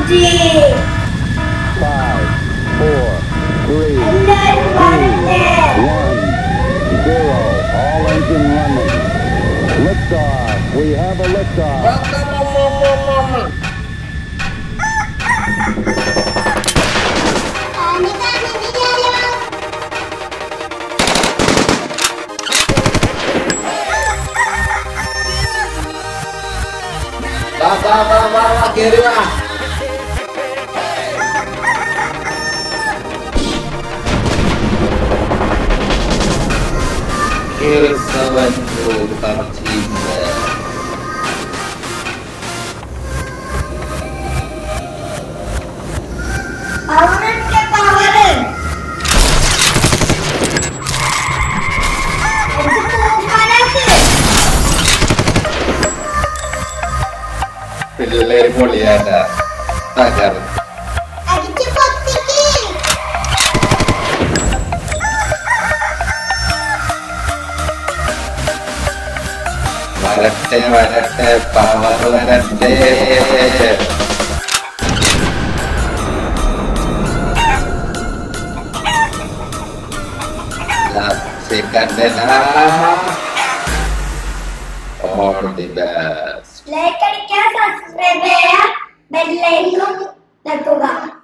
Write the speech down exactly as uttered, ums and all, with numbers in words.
Five, four, three, two, one, zero. All engine running. Liftoff. We have a liftoff. Wah, wah, wah, wah, wah, kiri wah. Kiri kawanku tercinta. Powerin ke powerin. Pilih Mulyana agar Lagi cepat tinggi. Warate warate power warate. Saksikan denah. All the best. Like അടിക്കുക, subscribe ചെയ്യുക, bell icon ഞെക്കുക.